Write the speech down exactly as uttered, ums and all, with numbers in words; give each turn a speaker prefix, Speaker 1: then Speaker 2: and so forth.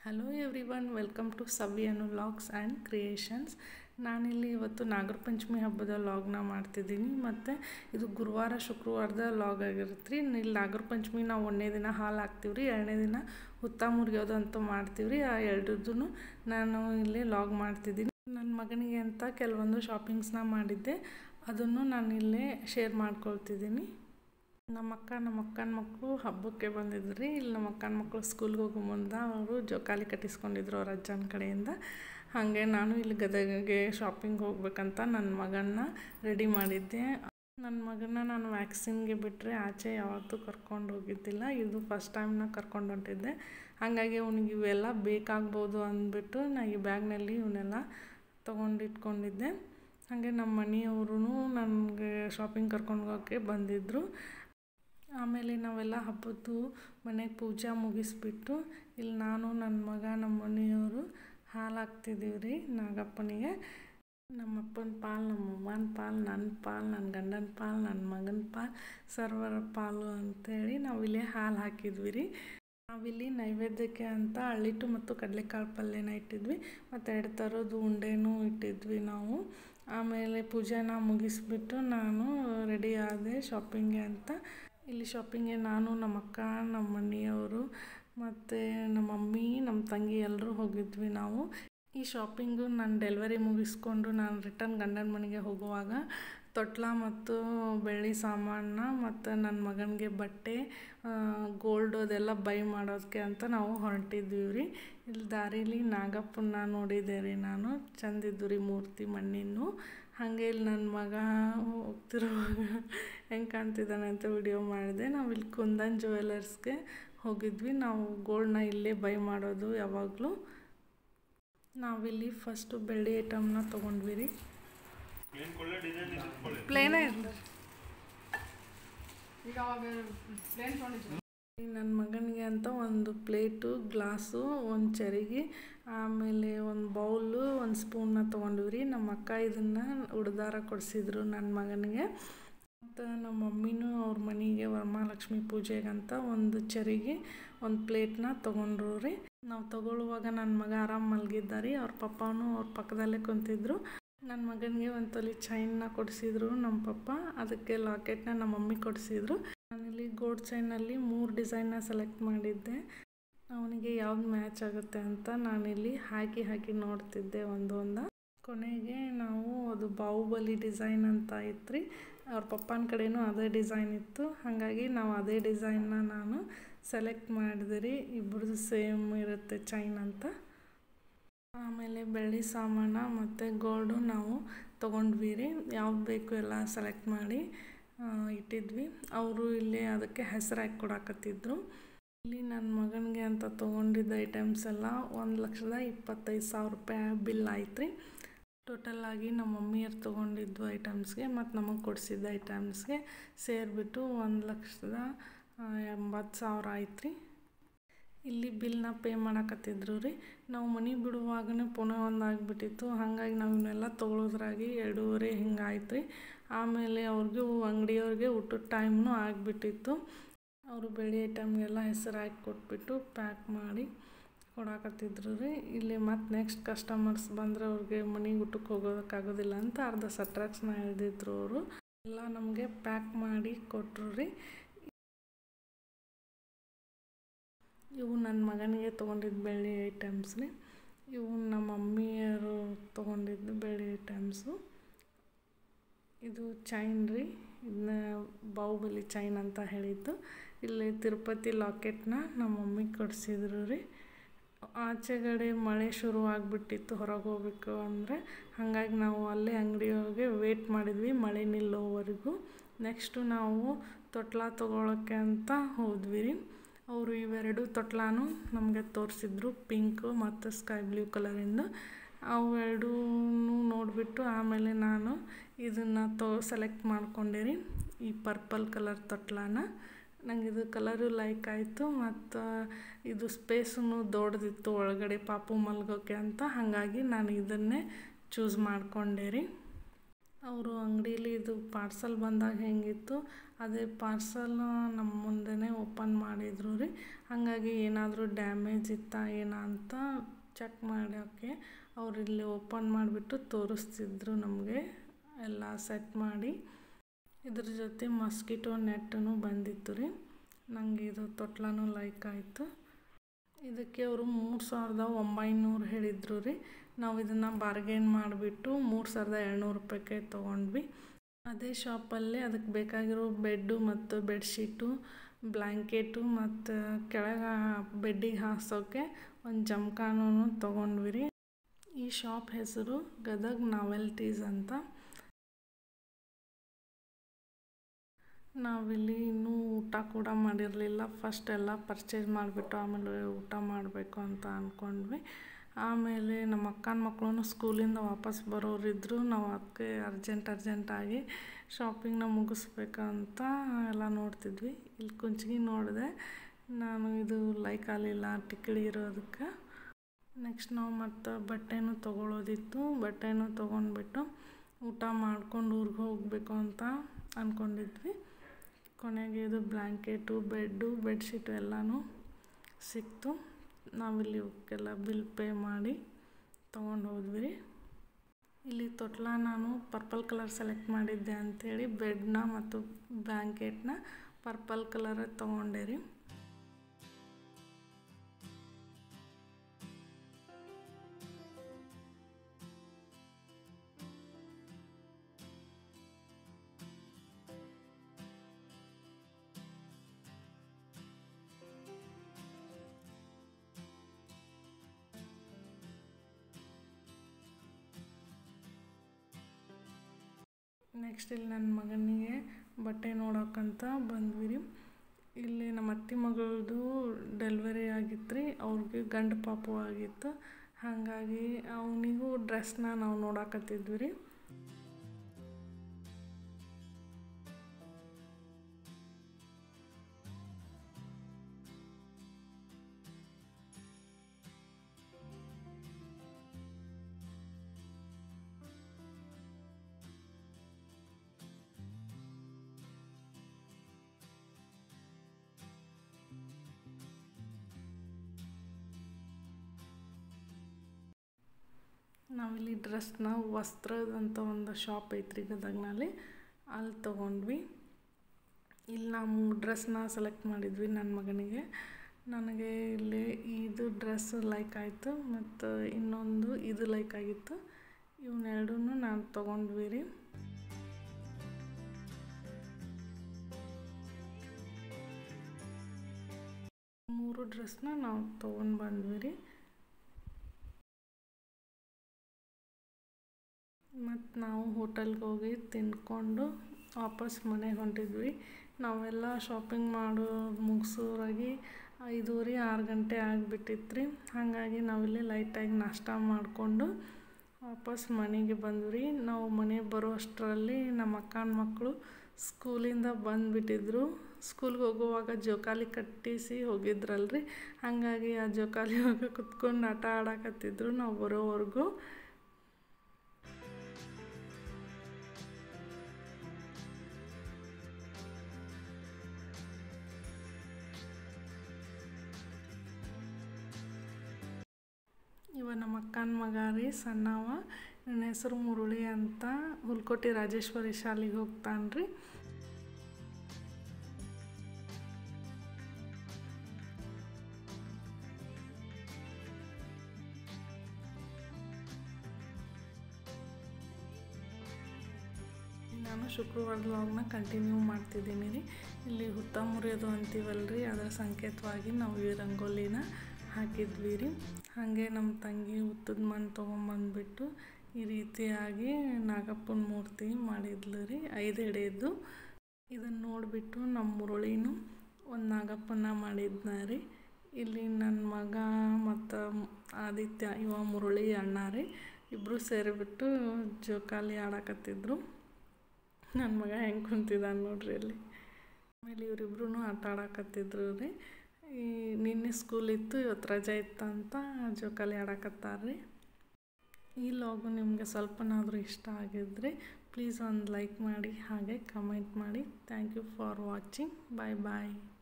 Speaker 1: Hello everyone, welcome to Savi Anu vlogs and creations. ನಾನಿಲ್ಲಿ ಇವತ್ತು ನಾಗರ ಪಂಚಮಿ ಹಬ್ಬದ ವ್ಲಾಗ್ನ ಮಾಡ್ತಿದ್ದೀನಿ. ಮತ್ತು ಇದು ಗುರುವಾರ ಶುಕ್ರವಾರದ ವ್ಲಾಗ್ ಆಗಿರುತ್ತೆ ರೀ. ಇಲ್ಲಿ ನಾಗರ ಪಂಚಮಿ ನಾವು ಒಂದನೇ ದಿನ ಹಾಲು ಹಾಕ್ತೀವಿ ರೀ, ಎರಡನೇ ದಿನ ಹುತ್ತ ಮುರಿಯೋದು ಅಂತೂ ಮಾಡ್ತೀವಿ ರೀ. ಆ ಎರಡರದ್ದು ನಾನು ಇಲ್ಲಿ ವ್ಲಾಗ್ ಮಾಡ್ತಿದ್ದೀನಿ. ನನ್ನ ಮಗನಿಗೆ ಅಂತ ಕೆಲವೊಂದು ಶಾಪಿಂಗ್ಸ್ನ ಮಾಡಿದ್ದೆ, ಅದನ್ನು ನಾನು ಇಲ್ಲೇ ಶೇರ್ ಮಾಡ್ಕೊಳ್ತಿದ್ದೀನಿ. ನಮ್ಮ ಅಕ್ಕ ನಮ್ಮ ಅಕ್ಕನ ಮಕ್ಕಳು ಹಬ್ಬಕ್ಕೆ ಬಂದಿದ್ರಿ. ಇಲ್ಲಿ ನಮ್ಮ ಅಕ್ಕನ ಮಕ್ಕಳು ಸ್ಕೂಲ್ಗೆ ಹೋಗೋ ಮುಂದೆ ಅವರು ಜೋಕಾಲಿ ಕಟ್ಟಿಸ್ಕೊಂಡಿದ್ರು ಅವ್ರ ಅಜ್ಜನ ಕಡೆಯಿಂದ. ಹಾಗೆ ನಾನು ಇಲ್ಲಿ ಗದಗಿಗೆ ಶಾಪಿಂಗ್ ಹೋಗ್ಬೇಕಂತ ನನ್ನ ಮಗನ್ನ ರೆಡಿ ಮಾಡಿದ್ದೆ. ನನ್ನ ಮಗನ ನಾನು ವ್ಯಾಕ್ಸಿನ್ಗೆ ಬಿಟ್ಟರೆ ಆಚೆ ಯಾವತ್ತೂ ಕರ್ಕೊಂಡು ಹೋಗಿದ್ದಿಲ್ಲ. ಇದು ಫಸ್ಟ್ ಟೈಮ್ ನಾನು ಕರ್ಕೊಂಡು ಹೊಂಟಿದ್ದೆ. ಹಾಗಾಗಿ ಅವನಿಗೆ ಇವೆಲ್ಲ ಬೇಕಾಗ್ಬೋದು ಅಂದ್ಬಿಟ್ಟು ನಾನು ಈ ಬ್ಯಾಗ್ನಲ್ಲಿ ಇವನ್ನೆಲ್ಲ ತೊಗೊಂಡಿಟ್ಕೊಂಡಿದ್ದೆ. ಹಾಗೆ ನಮ್ಮ ಮನೆಯವರು ನನಗೆ ಶಾಪಿಂಗ್ ಕರ್ಕೊಂಡು ಹೋಗೋಕ್ಕೆ ಬಂದಿದ್ದರು. ಆಮೇಲೆ ನಾವೆಲ್ಲ ಹಬ್ಬದ್ದು ಮನೆಗೆ ಪೂಜೆ ಮುಗಿಸ್ಬಿಟ್ಟು ಇಲ್ಲಿ ನಾನು ನನ್ನ ಮಗ ನಮ್ಮ ಮನೆಯವರು ಹಾಲು ಹಾಕ್ತಿದ್ದೀವಿ ರೀ ನಾಗಪ್ಪನಿಗೆ. ನಮ್ಮಪ್ಪನ ಪಾಲು, ನಮ್ಮಮ್ಮನ ಪಾಲು, ನನ್ನ ಪಾಲು, ನನ್ನ ಗಂಡನ ಪಾಲು, ನನ್ನ ಮಗನ ಪಾಲು, ಸರ್ವರ ಪಾಲು ಅಂಥೇಳಿ ನಾವಿಲ್ಲಿ ಹಾಲು ಹಾಕಿದ್ವಿ ರೀ. ನಾವಿಲ್ಲಿ ನೈವೇದ್ಯಕ್ಕೆ ಅಂತ ಅಳ್ಳಿಟ್ಟು ಮತ್ತು ಕಡಲೆಕಾಳು ಪಲ್ಯನ ಇಟ್ಟಿದ್ವಿ, ಮತ್ತು ಎರಡು ಥರದ್ದು ಉಂಡೆನೂ ಇಟ್ಟಿದ್ವಿ ನಾವು. ಆಮೇಲೆ ಪೂಜೆನ ಮುಗಿಸ್ಬಿಟ್ಟು ನಾನು ರೆಡಿ ಆದೆ ಶಾಪಿಂಗ್ಗೆ ಅಂತ. ಇಲ್ಲಿ ಶಾಪಿಂಗ್ಗೆ ನಾನು, ನಮ್ಮ ಅಕ್ಕ, ನಮ್ಮ ಮನೆಯವರು ಮತ್ತು ನಮ್ಮ ಮಮ್ಮಿ, ನಮ್ಮ ತಂಗಿ ಎಲ್ಲರೂ ಹೋಗಿದ್ವಿ ನಾವು. ಈ ಶಾಪಿಂಗು ನಾನು ಡೆಲಿವರಿ ಮುಗಿಸ್ಕೊಂಡು ನಾನು ರಿಟರ್ನ್ ಗಂಡನ ಮನೆಗೆ ಹೋಗುವಾಗ ತೊಟ್ಲ ಮತ್ತು ಬೆಳ್ಳಿ ಸಾಮಾನ ಮತ್ತು ನನ್ನ ಮಗನಿಗೆ ಬಟ್ಟೆ, ಗೋಲ್ಡ್ ಅದೆಲ್ಲ ಬೈ ಮಾಡೋದಕ್ಕೆ ಅಂತ ನಾವು ಹೊರಟಿದ್ವಿ ರೀ. ಇಲ್ಲಿ ದಾರೀಲಿ ನಾಗಪ್ಪನ ನೋಡಿದೆ ರೀ ನಾನು. ಚಂದಿದ್ದು ರೀ ಮೂರ್ತಿ ಮಣ್ಣಿನ್ನು. ಹಾಗೆ ಇಲ್ಲಿ ನನ್ನ ಮಗ ಹೋಗ್ತಿರುವಾಗ ಹೆಂಗೆ ಕಾಣ್ತಿದ್ದಾನೆ ಅಂತ ವಿಡಿಯೋ ಮಾಡಿದೆ. ನಾವು ಇಲ್ಲಿ ಕುಂದನ್ ಜ್ಯುವೆಲರ್ಸ್ಗೆ ಹೋಗಿದ್ವಿ. ನಾವು ಗೋಲ್ಡ್ನ ಇಲ್ಲೇ ಬೈ ಮಾಡೋದು ಯಾವಾಗಲೂ. ನಾವಿಲ್ಲಿ ಫಸ್ಟು ಬೆಳ್ಳಿ ಐಟಮ್ನ ತೊಗೊಂಡ್ವಿ ರೀ. ಪ್ಲೇನೇ ನನ್ನ ಮಗನಿಗೆ ಅಂತ ಒಂದು ಪ್ಲೇಟು, ಗ್ಲಾಸು, ಒಂದು ಚರಿಗೆ, ಆಮೇಲೆ ಒಂದು ಬೌಲು, ಒಂದು ಸ್ಪೂನ್ನ ತೊಗೊಂಡ್ವಿ ರೀ. ನಮ್ಮ ಅಕ್ಕ ಇದನ್ನು ಉಡ್ದಾರ ಕೊಡಿಸಿದ್ರು ನನ್ನ ಮಗನಿಗೆ. ಮತ್ತು ನಮ್ಮ ಮಮ್ಮಿನೂ ಅವ್ರ ಮನೆಗೆ ವರಮಹಾಲಕ್ಷ್ಮಿ ಪೂಜೆಗಂತ ಒಂದು ಚರಿಗೆ, ಒಂದು ಪ್ಲೇಟ್ನ ತೊಗೊಂಡ್ರು ರೀ. ನಾವು ತೊಗೊಳ್ಳುವಾಗ ನನ್ನ ಮಗ ಆರಾಮ್ ಮಲಗಿದ್ದ ರೀ. ಅವ್ರ ಪಪ್ಪನೂ ಅವ್ರ ಪಕ್ಕದಲ್ಲೇ ಕುಂತಿದ್ರು. ನನ್ನ ಮಗನಿಗೆ ಒಂದು ತೊಲೆ ಚೈನ್ನ ಕೊಡಿಸಿದ್ರು ನಮ್ಮ ಪಪ್ಪ, ಅದಕ್ಕೆ ಲಾಕೆಟ್ನ ನಮ್ಮ ಮಮ್ಮಿ ಕೊಡಿಸಿದ್ರು. ನಾನಿಲ್ಲಿ ಗೋಲ್ಡ್ ಚೈನಲ್ಲಿ ಮೂರು ಡಿಸೈನ್ನ ಸೆಲೆಕ್ಟ್ ಮಾಡಿದ್ದೆ. ಅವನಿಗೆ ಯಾವ್ದು ಮ್ಯಾಚ್ ಆಗುತ್ತೆ ಅಂತ ನಾನಿಲ್ಲಿ ಹಾಕಿ ಹಾಕಿ ನೋಡ್ತಿದ್ದೆ ಒಂದೊಂದು. ಕೊನೆಗೆ ನಾವು ಅದು ಬಾಹುಬಲಿ ಡಿಸೈನ್ ಅಂತ ಇತ್ತು. ಅವ್ರ ಪಪ್ಪನ ಕಡೆಯೂ ಅದೇ ಡಿಸೈನ್ ಇತ್ತು. ಹಾಗಾಗಿ ನಾವು ಅದೇ ಡಿಸೈನ್ನ ನಾನು ಸೆಲೆಕ್ಟ್ ಮಾಡಿದೆ ರೀ. ಇಬ್ಬರದು ಸೇಮ್ ಇರುತ್ತೆ ಚೈನ್ ಅಂತ. ಆಮೇಲೆ ಬೆಳ್ಳಿ ಸಾಮಾನು ಮತ್ತು ಗೋಲ್ಡು ನಾವು ತೊಗೊಂಡ್ವಿ ರೀ. ಯಾವ್ದು ಬೇಕು ಎಲ್ಲ ಸೆಲೆಕ್ಟ್ ಮಾಡಿ ಇಟ್ಟಿದ್ವಿ. ಅವರು ಇಲ್ಲಿ ಅದಕ್ಕೆ ಹೆಸರು ಹಾಕಿ ಕೊಡಾಕತ್ತಿದ್ರು. ಇಲ್ಲಿ ನನ್ನ ಮಗನಿಗೆ ಅಂತ ತೊಗೊಂಡಿದ್ದ ಐಟಮ್ಸ್ ಎಲ್ಲ ಒಂದು ಲಕ್ಷದ ಇಪ್ಪತ್ತೈದು ಸಾವಿರ ರೂಪಾಯಿ ಬಿಲ್ ಆಯ್ತು ರೀ. ಟೋಟಲಾಗಿ ನಮ್ಮ ಮಮ್ಮಿಯರು ತೊಗೊಂಡಿದ್ದು ಐಟಮ್ಸ್ಗೆ ಮತ್ತು ನಮಗೆ ಕೊಡಿಸಿದ್ದ ಐಟಮ್ಸ್ಗೆ ಸೇರಿಬಿಟ್ಟು ಒಂದು ಲಕ್ಷದ ಎಂಬತ್ತು ಸಾವಿರ ಆಯ್ತು ರೀ. ಇಲ್ಲಿ ಬಿಲ್ನ ಪೇ ಮಾಡಾಕತ್ತಿದ್ರು ರೀ. ನಾವು ಮನೆ ಬಿಡುವಾಗನೇ ಪುನಃ ಒಂದು ಆಗಿಬಿಟ್ಟಿತ್ತು. ಹಾಗಾಗಿ ನಾವು ಇವನ್ನೆಲ್ಲ ತೊಗೊಳೋದ್ರಾಗಿ ಎರಡೂವರೆ ಹಿಂಗೆ ಆಯ್ತು ರೀ. ಆಮೇಲೆ ಅವ್ರಿಗೆ ಅಂಗಡಿಯವ್ರಿಗೆ ಊಟದ ಟೈಮ್ನೂ ಆಗಿಬಿಟ್ಟಿತ್ತು. ಅವರು ಬೆಳ್ಳಿ ಐಟಮ್ಗೆಲ್ಲ ಹೆಸರು ಹಾಕಿ ಕೊಟ್ಬಿಟ್ಟು ಪ್ಯಾಕ್ ಮಾಡಿ ಕೊಡಾಕತ್ತಿದ್ರು ರೀ. ಇಲ್ಲಿ ಮತ್ತು ನೆಕ್ಸ್ಟ್ ಕಸ್ಟಮರ್ಸ್ ಬಂದರೆ ಅವ್ರಿಗೆ ಮನೆಗೆ ಊಟಕ್ಕೆ ಹೋಗೋದಕ್ಕಾಗೋದಿಲ್ಲ ಅಂತ ಅರ್ಧ ಸಟ್ರಾಕ್ಸ್ನ ಎಳೆದಿದ್ರು ಅವರು. ಎಲ್ಲ ನಮಗೆ ಪ್ಯಾಕ್ ಮಾಡಿ ಕೊಟ್ಟರು ರೀ. ಇವು ನನ್ನ ಮಗನಿಗೆ ತೊಗೊಂಡಿದ್ದು ಬೆಳ್ಳಿ ಐಟಮ್ಸ್ ರೀ. ಇವು ನಮ್ಮ ಮಮ್ಮಿಯರು ತೊಗೊಂಡಿದ್ದು ಬೆಳ್ಳಿ ಐಟಮ್ಸು. ಇದು ಚೈನ್ ರೀ, ಇದನ್ನ ಬಾಹುಬಲಿ ಚೈನ್ ಅಂತ ಹೇಳಿದ್ದು. ಇಲ್ಲಿ ತಿರುಪತಿ ಲಾಕೆಟ್ನ ನಮ್ಮ ಮಮ್ಮಿಗೆ ಕೊಡಿಸಿದ್ರು ರೀ. ಆಚೆಗಡೆ ಮಳೆ ಶುರು ಆಗಿಬಿಟ್ಟಿತ್ತು ಹೊರಗೆ ಹೋಗ್ಬೇಕು ಅಂದರೆ. ಹಾಗಾಗಿ ನಾವು ಅಲ್ಲೇ ಅಂಗಡಿಯೊಳಗೆ ವೇಟ್ ಮಾಡಿದ್ವಿ ಮಳೆ ನಿಲ್ಲೋವರೆಗೂ. ನೆಕ್ಸ್ಟು ನಾವು ತೊಟ್ಲ ತೊಗೊಳಕ್ಕೆ ಅಂತ ಹೋದ್ವಿ ರೀ. ಅವರು ಇವೆರಡು ತೊಟ್ಲಾನು ನಮಗೆ ತೋರಿಸಿದ್ರು, ಪಿಂಕು ಮತ್ತು ಸ್ಕೈ ಬ್ಲೂ ಕಲರಿಂದ. ಅವೆರಡೂ ನೋಡಿಬಿಟ್ಟು ಆಮೇಲೆ ನಾನು ಇದನ್ನು ತೊ ಸೆಲೆಕ್ಟ್ ಮಾಡ್ಕೊಂಡೆ ರೀ, ಈ ಪರ್ಪಲ್ ಕಲರ್ ತೊಟ್ಲಾನ. ನಂಗೆ ಇದು ಕಲರು ಲೈಕ್ ಆಯಿತು ಮತ್ತು ಇದು ಸ್ಪೇಸೂ ದೊಡ್ಡದಿತ್ತು ಒಳಗಡೆ ಪಾಪು ಮಲ್ಗೋಕ್ಕೆ ಅಂತ. ಹಾಗಾಗಿ ನಾನು ಇದನ್ನೇ ಚೂಸ್ ಮಾಡಿಕೊಂಡೆ ರೀ. ಅವರು ಅಂಗಡೀಲಿ ಇದು ಪಾರ್ಸಲ್ ಬಂದಾಗ ಹೆಂಗಿತ್ತು ಅದೇ ಪಾರ್ಸಲ್ ನಮ್ಮ ಮುಂದೆನೇ ಓಪನ್ ಮಾಡಿದ್ರು ರೀ. ಹಾಗಾಗಿ ಏನಾದರೂ ಡ್ಯಾಮೇಜ್ ಇತ್ತಾ ಏನೋ ಅಂತ ಚೆಕ್ ಮಾಡೋಕ್ಕೆ ಅವ್ರು ಇಲ್ಲಿ ಓಪನ್ ಮಾಡಿಬಿಟ್ಟು ತೋರಿಸ್ತಿದ್ರು ನಮಗೆ ಎಲ್ಲ ಸೆಟ್ ಮಾಡಿ. ಇದ್ರ ಜೊತೆ ಮಸ್ಕಿಟೋ ನೆಟ್ಟೂ ಬಂದಿತ್ತು ರೀ. ನನಗೆ ಇದು ತೊಟ್ಲನೂ ಲೈಕ್ ಆಯಿತು. ಇದಕ್ಕೆ ಅವರು ಮೂರು ಸಾವಿರದ ಒಂಬೈನೂರು ಹೇಳಿದರು ರೀ. ನಾವು ಇದನ್ನು ಬಾರ್ಗೇನ್ ಮಾಡಿಬಿಟ್ಟು ಮೂರು ಸಾವಿರದ ಏಳ್ನೂರು ರೂಪಾಯಿಗೆ ತೊಗೊಂಡ್ವಿ. ಅದೇ ಶಾಪಲ್ಲೇ ಅದಕ್ಕೆ ಬೇಕಾಗಿರೋ ಬೆಡ್ಡು ಮತ್ತು ಬೆಡ್ಶೀಟು, ಬ್ಲ್ಯಾಂಕೆಟು ಮತ್ತು ಕೆಳಗೆ ಬೆಡ್ಡಿಗೆ ಹಾಸೋಕ್ಕೆ ಒಂದು ಜಮಖಾನೂ ತೊಗೊಂಡ್ವಿ ರೀ. ಈ ಶಾಪ್ ಹೆಸರು ಗದಗ್ ನಾವೆಲ್ಟೀಸ್ ಅಂತ. ನಾವಿಲ್ಲಿ ಇನ್ನೂ ಊಟ ಕೂಡ ಮಾಡಿರಲಿಲ್ಲ. ಫಸ್ಟ್ ಎಲ್ಲ ಪರ್ಚೇಸ್ ಮಾಡಿಬಿಟ್ಟು ಆಮೇಲೆ ಊಟ ಮಾಡಬೇಕು ಅಂತ ಅಂದ್ಕೊಂಡ್ವಿ. ಆಮೇಲೆ ನಮ್ಮ ಅಕ್ಕನ ಮಕ್ಕಳು ಸ್ಕೂಲಿಂದ ವಾಪಸ್ ಬರೋರಿದ್ದರು. ನಾವು ಅದಕ್ಕೆ ಅರ್ಜೆಂಟ್ ಅರ್ಜೆಂಟಾಗಿ ಶಾಪಿಂಗ್ನ ಮುಗಿಸ್ಬೇಕಂತ ಎಲ್ಲ ನೋಡ್ತಿದ್ವಿ. ಇಲ್ಲಿ ಕುಂಚ್ಗಿ ನೋಡಿದೆ, ನಾನು ಇದು ಲೈಕ್ ಆಗಲಿಲ್ಲ ಟಿಕ್ಳಿ ಇರೋದಕ್ಕೆ. ನೆಕ್ಸ್ಟ್ ನಾವು ಮತ್ತು ಬಟ್ಟೆನೂ ತೊಗೊಳೋದಿತ್ತು. ಬಟ್ಟೆನೂ ತೊಗೊಂಡ್ಬಿಟ್ಟು ಊಟ ಮಾಡ್ಕೊಂಡು ಊರಿಗೆ ಹೋಗಬೇಕು ಅಂತ ಅಂದ್ಕೊಂಡಿದ್ವಿ. ಕೊನೆಗೆ ಇದು ಬ್ಲ್ಯಾಂಕೆಟು, ಬೆಡ್ಡು, ಬೆಡ್ಶೀಟು ಎಲ್ಲನೂ ಸಿಕ್ತು. ನಾವಿಲ್ಲಿ ಇವಕ್ಕೆಲ್ಲ ಬಿಲ್ ಪೇ ಮಾಡಿ ತೊಗೊಂಡು ಹೋದ್ವಿ ರೀ. ಇಲ್ಲಿ ತೊಟ್ಲ ನಾನು ಪರ್ಪಲ್ ಕಲರ್ ಸೆಲೆಕ್ಟ್ ಮಾಡಿದ್ದೆ ಅಂಥೇಳಿ ಬೆಡ್ನ ಮತ್ತು ಬ್ಲ್ಯಾಂಕೆಟ್ನ ಪರ್ಪಲ್ ಕಲರೇ ತೊಗೊಂಡೆ ರೀ. ನೆಕ್ಸ್ಟ್ ಇಲ್ಲಿ ನನ್ನ ಮಗನಿಗೆ ಬಟ್ಟೆ ನೋಡೋಕ್ಕಂತ ಬಂದ್ವಿ ರೀ. ಇಲ್ಲಿ ನಮ್ಮ ಅತ್ತೆ ಮಗಳದು ಡೆಲಿವರಿ ಆಗಿತ್ತು ರೀ. ಅವ್ರಿಗೆ ಗಂಡು ಪಾಪು ಆಗಿತ್ತು. ಹಾಗಾಗಿ ಅವನಿಗೂ ಡ್ರೆಸ್ನ ನಾವು ನೋಡಾಕತ್ತಿದ್ವಿ ರೀ. ನಾವಿಲ್ಲಿ ಡ್ರೆಸ್ನ ವಸ್ತ್ರದಂಥ ಒಂದು ಶಾಪ್ ಐತ್ರಿ ಗದಗ್ನಲ್ಲಿ, ಅಲ್ಲಿ ತೊಗೊಂಡ್ವಿ. ಇಲ್ಲಿ ನಾವು ಡ್ರೆಸ್ನ ಸೆಲೆಕ್ಟ್ ಮಾಡಿದ್ವಿ ನನ್ನ ಮಗನಿಗೆ. ನನಗೆ ಇಲ್ಲಿ ಇದು ಡ್ರೆಸ್ ಲೈಕ್ ಆಯಿತು ಮತ್ತು ಇನ್ನೊಂದು ಇದು ಲೈಕ್ ಆಗಿತ್ತು. ಇವನ್ನೆರಡೂ ನಾನು ತೊಗೊಂಡ್ವಿ ರೀ. ಮೂರು ಡ್ರೆಸ್ನ ನಾವು ತೊಗೊಂಡು ಬಂದ್ವಿ ರೀ. ಮತ್ತು ನಾವು ಹೋಟೆಲ್ಗೆ ಹೋಗಿ ತಿಂದ್ಕೊಂಡು ವಾಪಸ್ ಮನೆಗೆ ಹೊಂಟಿದ್ವಿ. ನಾವೆಲ್ಲ ಶಾಪಿಂಗ್ ಮಾಡೋ ಮುಗಿಸೋರಾಗಿ ಐದೂವರೆ ಆರು ಗಂಟೆ ಆಗಿಬಿಟ್ಟಿತ್ತು ರೀ. ಹಾಗಾಗಿ ನಾವಿಲ್ಲಿ ಲೈಟಾಗಿ ನಾಷ್ಟ ಮಾಡಿಕೊಂಡು ವಾಪಸ್ ಮನೆಗೆ ಬಂದ್ವಿ. ನಾವು ಮನೆಗೆ ಬರೋ ಅಷ್ಟರಲ್ಲಿ ನಮ್ಮ ಅಕ್ಕನ ಮಕ್ಕಳು ಸ್ಕೂಲಿಂದ ಬಂದುಬಿಟ್ಟಿದ್ರು. ಸ್ಕೂಲ್ಗೆ ಹೋಗುವಾಗ ಜೋಕಾಲಿ ಕಟ್ಟಿಸಿ ಹೋಗಿದ್ರಲ್ರಿ. ಹಾಗಾಗಿ ಆ ಜೋಕಾಲಿ ಹೋಗಿ ಕುತ್ಕೊಂಡು ಆಟ ಆಡಕತ್ತಿದ್ರು ನಾವು ಬರೋವರೆಗೂ. ಇವ ನಮ್ಮ ಅಕ್ಕನ ಮಗ ರೀ, ಸಣ್ಣವ. ನನ್ನ ಹೆಸರು ಮುರುಳಿ ಅಂತ. ಹುಲ್ಕೋಟಿ ರಾಜೇಶ್ವರಿ ಶಾಲೆಗೆ ಹೋಗ್ತಾನೆ ರೀ. ನಾನು ಶುಕ್ರವಾರದ ವ್ಲಾಗ್ನ ಕಂಟಿನ್ಯೂ ಮಾಡ್ತಿದ್ದೀನಿ ರೀ. ಇಲ್ಲಿ ಹುತ್ತ ಮುರಿಯೋದು ಅಂತೀವಲ್ರಿ, ಅದರ ಸಂಕೇತವಾಗಿ ನಾವು ಈ ರಂಗೋಲಿನ ಹಾಕಿದ್ವಿ ರೀ. ಹಾಗೆ ನಮ್ಮ ತಂಗಿ ಹುತ್ತದ ಮಣ್ಣು ತೊಗೊಂಬಂದ್ಬಿಟ್ಟು ಈ ರೀತಿಯಾಗಿ ನಾಗಪ್ಪನ ಮೂರ್ತಿ ಮಾಡಿದ್ಲು ರೀ, ಐದು ಎಡೆಯದ್ದು. ಇದನ್ನು ನೋಡಿಬಿಟ್ಟು ನಮ್ಮ ಮುರುಳಿನೂ ಒಂದು ನಾಗಪ್ಪನ ಮಾಡಿದ್ನ ರೀ. ಇಲ್ಲಿ ನನ್ನ ಮಗ ಮತ್ತು ಆದಿತ್ಯ, ಇವ ಮುರುಳಿ ಅಣ್ಣ ರೀ, ಇಬ್ಬರು ಸೇರಿಬಿಟ್ಟು ಜೋಕಾಲಿ ಆಡಕತ್ತಿದ್ರು. ನನ್ನ ಮಗ ಹೆಂಗೆ ಕುಂತಿದ್ದಾನೆ ನೋಡ್ರಿ ಅಲ್ಲಿ. ಆಮೇಲೆ ಇವರಿಬ್ರು ಆಟ ಆಡಕತ್ತಿದ್ರು ರೀ. ಈ ನಿನ್ನೆ ಸ್ಕೂಲ್ ಇತ್ತು, ಇವತ್ತು ರಜೆ ಇತ್ತು ಅಂತ ಜೋಕಾಲಿ ಆಡಕತ್ತಾರ ರೀ. ಈ ಲಾಗು ನಿಮಗೆ ಸ್ವಲ್ಪನಾದರೂ ಇಷ್ಟ ಆಗಿದ್ದರೆ ಪ್ಲೀಸ್ ಒಂದು ಲೈಕ್ ಮಾಡಿ ಹಾಗೆ ಕಮೆಂಟ್ ಮಾಡಿ. Thank you for watching. Bye bye.